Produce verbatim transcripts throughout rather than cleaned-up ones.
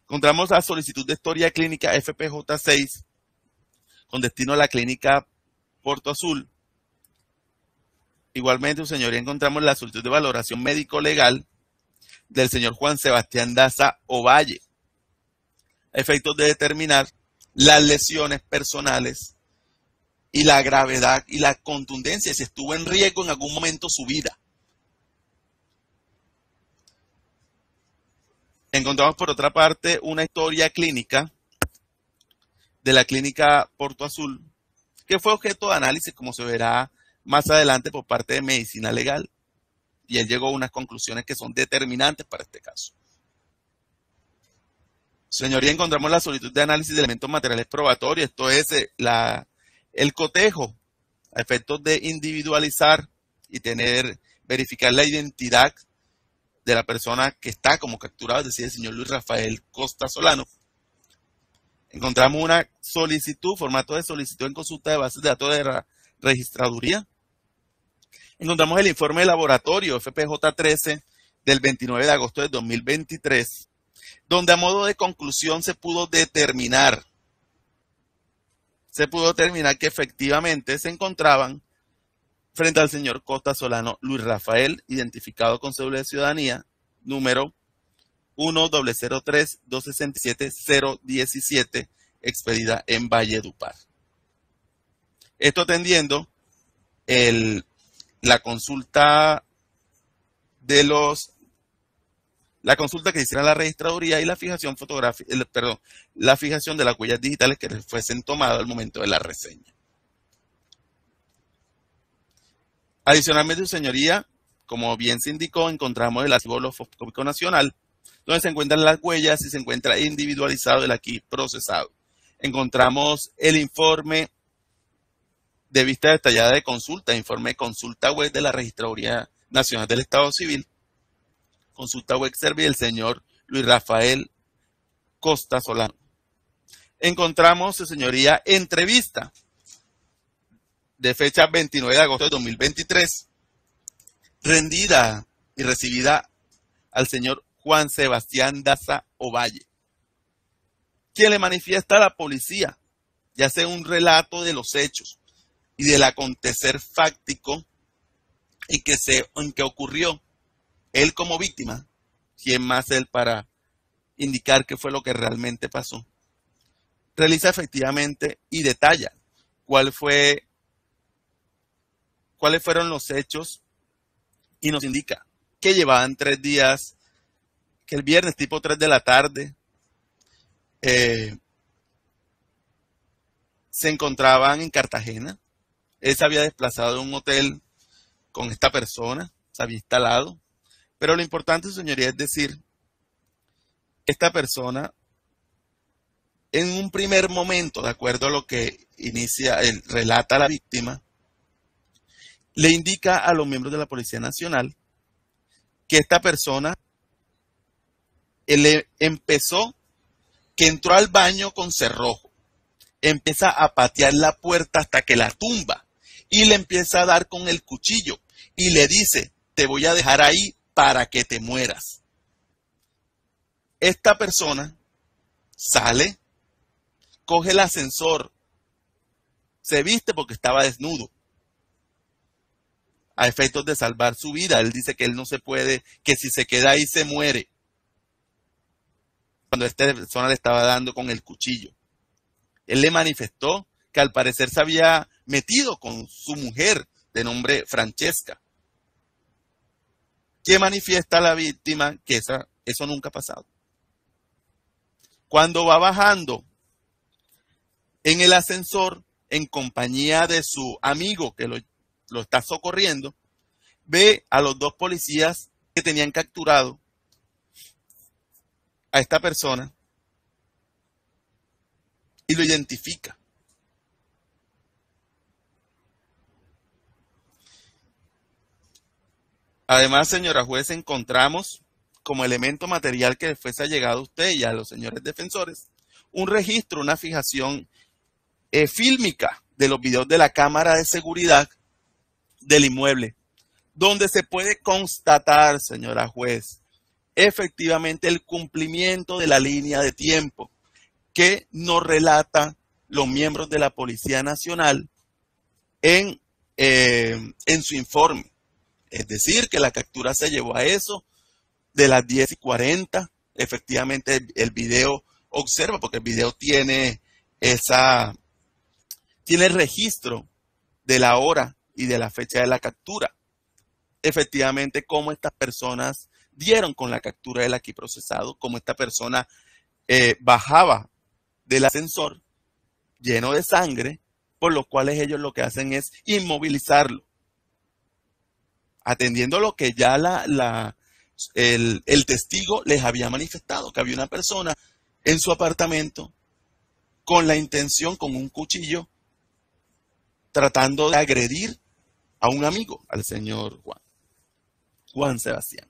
Encontramos la solicitud de historia clínica F P J seis con destino a la clínica Puerto Azul. Igualmente, su señoría, encontramos la solicitud de valoración médico-legal del señor Juan Sebastián Daza Ovalle, a efectos de determinar las lesiones personales y la gravedad y la contundencia, si estuvo en riesgo en algún momento su vida. Encontramos por otra parte una historia clínica de la clínica Puerto Azul, que fue objeto de análisis, como se verá más adelante, por parte de medicina legal. Y él llegó a unas conclusiones que son determinantes para este caso. Señoría, encontramos la solicitud de análisis de elementos materiales probatorios, esto es eh, la, el cotejo a efectos de individualizar y tener, verificar la identidad de la persona que está como capturado, es decir, el señor Luis Rafael Costa Solano. Encontramos una solicitud, formato de solicitud en consulta de bases de datos de la registraduría. Encontramos el informe de laboratorio F P J trece del veintinueve de agosto de dos mil veintitrés, donde a modo de conclusión se pudo determinar, se pudo determinar que efectivamente se encontraban frente al señor Costa Solano Luis Rafael, identificado con cédula de ciudadanía, número uno cero cero tres dos seis siete cero diecisiete, expedida en Valledupar. Esto atendiendo el, la consulta de los la consulta que hiciera la registraduría y la fijación fotográfica, el, perdón, la fijación de las huellas digitales que les fuesen tomadas al momento de la reseña. Adicionalmente, su señoría, como bien se indicó, encontramos el archivo holofoscópico nacional, donde se encuentran las huellas y se encuentra individualizado el aquí procesado. Encontramos el informe de vista detallada de consulta, informe de consulta web de la Registraduría Nacional del Estado Civil, consulta web servi del señor Luis Rafael Costa Solano. Encontramos, su señoría, entrevista de fecha veintinueve de agosto de dos mil veintitrés, rendida y recibida al señor Juan Sebastián Daza Ovalle, quien le manifiesta a la policía, ya sea un relato de los hechos y del acontecer fáctico en que, se, en que ocurrió, él como víctima, ¿quién más él para indicar qué fue lo que realmente pasó? Realiza efectivamente y detalla cuál fue, cuáles fueron los hechos y nos indica que llevaban tres días, que el viernes tipo tres de la tarde eh, se encontraban en Cartagena. Él se había desplazado de un hotel con esta persona, se había instalado. Pero lo importante, señoría, es decir, esta persona, en un primer momento, de acuerdo a lo que inicia, el, relata la víctima, le indica a los miembros de la Policía Nacional que esta persona él empezó, que entró al baño con cerrojo, empieza a patear la puerta hasta que la tumba y le empieza a dar con el cuchillo y le dice, te voy a dejar ahí para que te mueras. Esta persona sale, coge el ascensor, se viste porque estaba desnudo, a efectos de salvar su vida. Él dice que él no se puede, que si se queda ahí se muere, cuando esta persona le estaba dando con el cuchillo. Él le manifestó que al parecer se había metido con su mujer de nombre Francesca, que manifiesta a la víctima que esa, eso nunca ha pasado. Cuando va bajando en el ascensor, en compañía de su amigo que lo, lo está socorriendo, ve a los dos policías que tenían capturado a esta persona y lo identifica. Además, señora juez, encontramos como elemento material que fuese llegado a usted y a los señores defensores un registro, una fijación eh, fílmica de los videos de la cámara de seguridad del inmueble, donde se puede constatar, señora juez, efectivamente el cumplimiento de la línea de tiempo que nos relata los miembros de la Policía Nacional en, eh, en su informe. Es decir, que la captura se llevó a eso de las diez y cuarenta. Efectivamente, el, el video observa, porque el video tiene esa, tiene el registro de la hora y de la fecha de la captura. Efectivamente, cómo estas personas dieron con la captura del aquí procesado, cómo esta persona eh, bajaba del ascensor lleno de sangre, por lo cuales ellos lo que hacen es inmovilizarlo, atendiendo lo que ya la, la, el, el testigo les había manifestado, que había una persona en su apartamento con la intención, con un cuchillo, tratando de agredir a un amigo, al señor Juan, Juan Sebastián.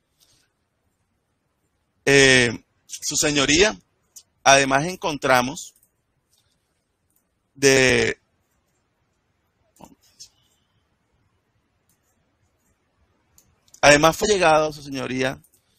Eh, su señoría, además encontramos de... Además fue llegado, su señoría,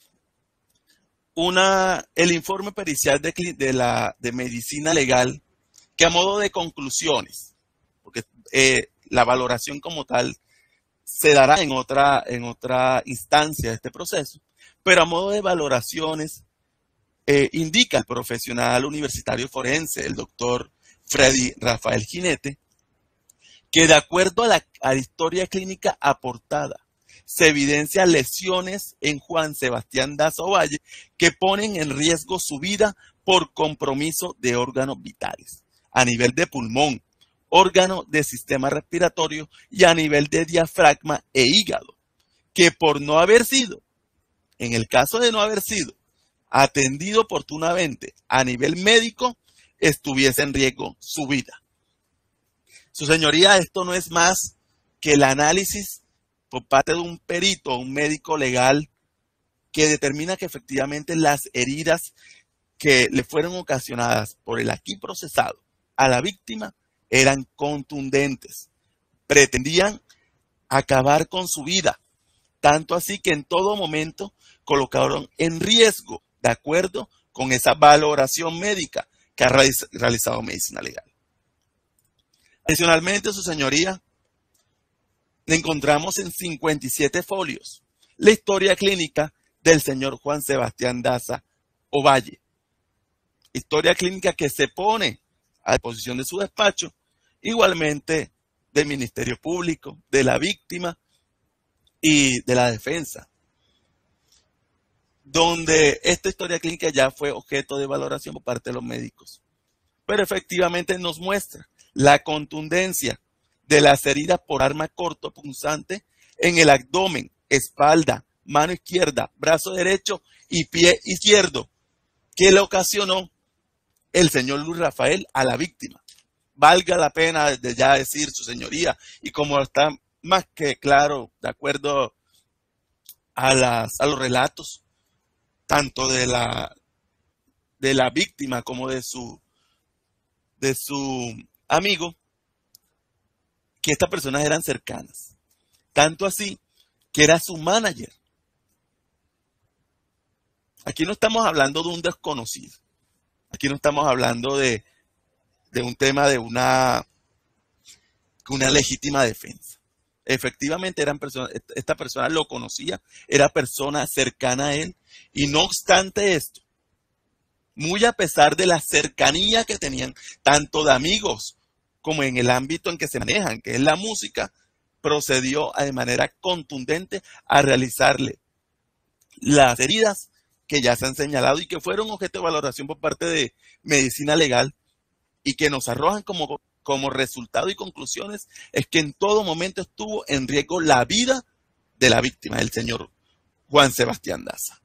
una, el informe pericial de, de, la, de medicina legal, que a modo de conclusiones, porque eh, la valoración como tal se dará en otra, en otra instancia de este proceso, pero a modo de valoraciones eh, indica el profesional universitario forense, el doctor Freddy Rafael Jinete, que de acuerdo a la, a la historia clínica aportada, se evidencian lesiones en Juan Sebastián Daza Ovalle que ponen en riesgo su vida por compromiso de órganos vitales, a nivel de pulmón, órgano de sistema respiratorio y a nivel de diafragma e hígado, que por no haber sido, en el caso de no haber sido atendido oportunamente a nivel médico, estuviese en riesgo su vida. Su señoría, esto no es más que el análisis por parte de un perito, un médico legal, que determina que efectivamente las heridas que le fueron ocasionadas por el aquí procesado a la víctima eran contundentes, pretendían acabar con su vida, tanto así que en todo momento colocaron en riesgo, de acuerdo con esa valoración médica que ha realizado Medicina Legal. Adicionalmente, su señoría, le encontramos en cincuenta y siete folios la historia clínica del señor Juan Sebastián Daza Ovalle. Historia clínica que se pone a disposición de su despacho, igualmente del Ministerio Público, de la víctima y de la defensa, donde esta historia clínica ya fue objeto de valoración por parte de los médicos. Pero efectivamente nos muestra la contundencia de las heridas por arma cortopunzante en el abdomen, espalda, mano izquierda, brazo derecho y pie izquierdo, que le ocasionó el señor Luis Rafael a la víctima. Valga la pena desde ya decir, su señoría, y como está más que claro, de acuerdo a, las, a los relatos, tanto de la, de la víctima como de su, de su amigo, que estas personas eran cercanas. Tanto así que era su manager. Aquí no estamos hablando de un desconocido. Aquí no estamos hablando de, de un tema de una, una legítima defensa. Efectivamente, eran personas, esta persona lo conocía, era persona cercana a él, y no obstante esto, muy a pesar de la cercanía que tenían, tanto de amigos como en el ámbito en que se manejan, que es la música, procedió a, de manera contundente a realizarle las heridas que ya se han señalado y que fueron objeto de valoración por parte de Medicina Legal, y que nos arrojan como, como resultado y conclusiones es que en todo momento estuvo en riesgo la vida de la víctima, el señor Juan Sebastián Daza.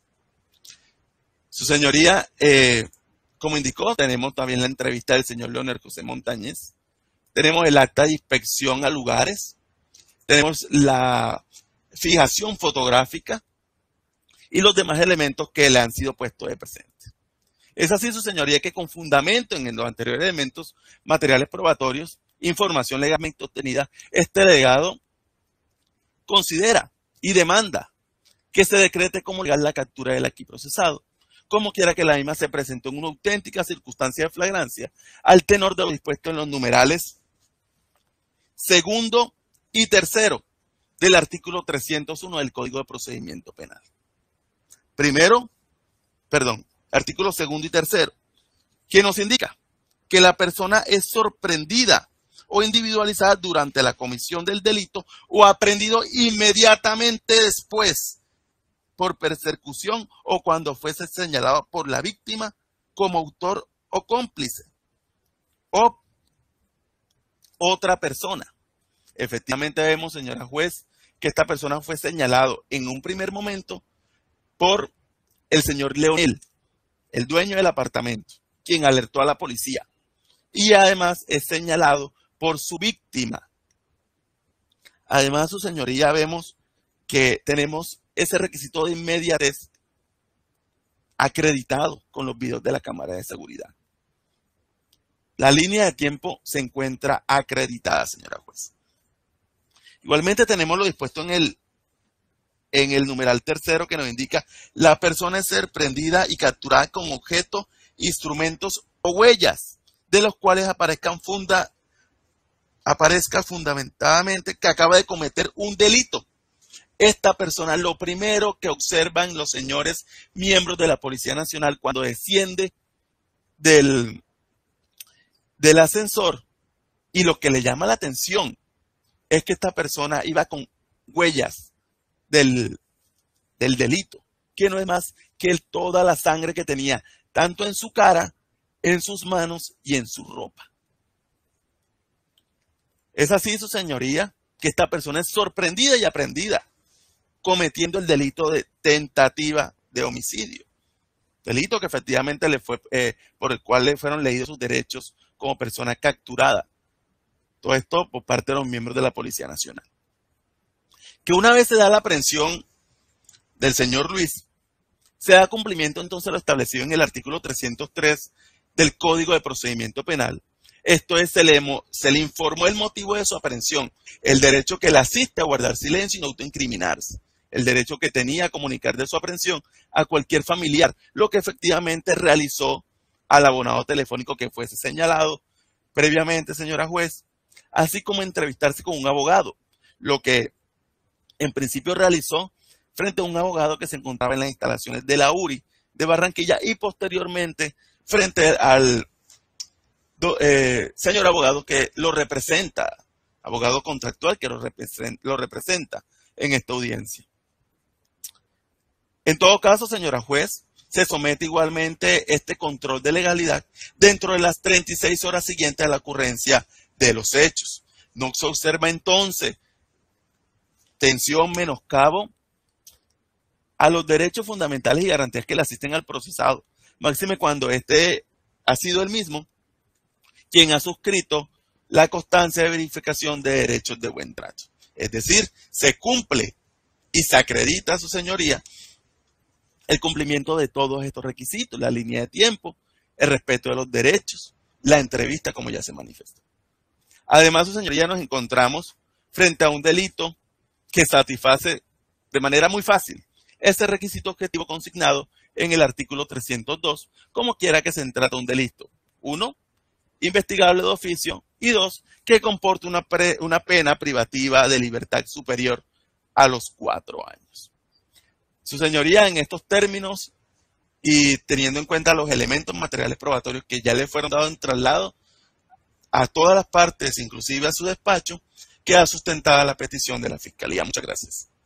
Su señoría, eh, como indicó, tenemos también la entrevista del señor Leonel José Montañez, tenemos el acta de inspección a lugares, tenemos la fijación fotográfica y los demás elementos que le han sido puestos de presente. Es así, su señoría, que con fundamento en los anteriores elementos materiales probatorios, información legalmente obtenida, este delegado considera y demanda que se decrete como legal la captura del aquí procesado, como quiera que la misma se presentó en una auténtica circunstancia de flagrancia, al tenor de lo dispuesto en los numerales segundo y tercero del artículo trescientos uno del Código de Procedimiento Penal. Primero, perdón, artículo segundo y tercero, que nos indica que la persona es sorprendida o individualizada durante la comisión del delito o aprendido inmediatamente después por persecución o cuando fuese señalado por la víctima como autor o cómplice o otra persona. Efectivamente vemos, señora juez, que esta persona fue señalado en un primer momento por el señor Leonel, el dueño del apartamento, quien alertó a la policía. Y además es señalado por su víctima. Además, su señoría, vemos que tenemos ese requisito de inmediatez acreditado con los videos de la cámara de seguridad. La línea de tiempo se encuentra acreditada, señora juez. Igualmente tenemos lo dispuesto en el, en el numeral tercero que nos indica la persona es sorprendida y capturada con objetos, instrumentos o huellas de los cuales aparezcan funda, aparezca fundamentadamente que acaba de cometer un delito. Esta persona, lo primero que observan los señores miembros de la Policía Nacional cuando desciende del, del ascensor, y lo que le llama la atención es que esta persona iba con huellas del, del delito, que no es más que el, toda la sangre que tenía, tanto en su cara, en sus manos y en su ropa. Es así, su señoría, que esta persona es sorprendida y aprendida cometiendo el delito de tentativa de homicidio. Delito que efectivamente le fue, eh, por el cual le fueron leídos sus derechos como persona capturada. Todo esto por parte de los miembros de la Policía Nacional. Que una vez se da la aprehensión del señor Luis, se da cumplimiento entonces a lo establecido en el artículo trescientos tres del Código de Procedimiento Penal. Esto es, se le, se le informó el motivo de su aprehensión, el derecho que le asiste a guardar silencio y no autoincriminarse, el derecho que tenía a comunicar de su aprehensión a cualquier familiar, lo que efectivamente realizó al abonado telefónico que fuese señalado previamente, señora juez, así como entrevistarse con un abogado, lo que en principio realizó frente a un abogado que se encontraba en las instalaciones de la U R I de Barranquilla y posteriormente frente al eh, señor abogado que lo representa, abogado contractual que lo representa, lo representa en esta audiencia. En todo caso, señora juez, se somete igualmente este control de legalidad dentro de las treinta y seis horas siguientes a la ocurrencia de los hechos. No se observa entonces tensión, menoscabo a los derechos fundamentales y garantías que le asisten al procesado, máxime cuando este ha sido el mismo quien ha suscrito la constancia de verificación de derechos de buen trato. Es decir, se cumple y se acredita a su señoría el cumplimiento de todos estos requisitos, la línea de tiempo, el respeto de los derechos, la entrevista, como ya se manifestó. Además, su señoría, nos encontramos frente a un delito que satisface de manera muy fácil ese requisito objetivo consignado en el artículo trescientos dos, como quiera que se trate de un delito. Uno, investigable de oficio, y dos, que comporte una, pre, una pena privativa de libertad superior a los cuatro años. Su señoría, en estos términos y teniendo en cuenta los elementos materiales probatorios que ya le fueron dados en traslado a todas las partes, inclusive a su despacho, queda sustentada la petición de la Fiscalía. Muchas gracias.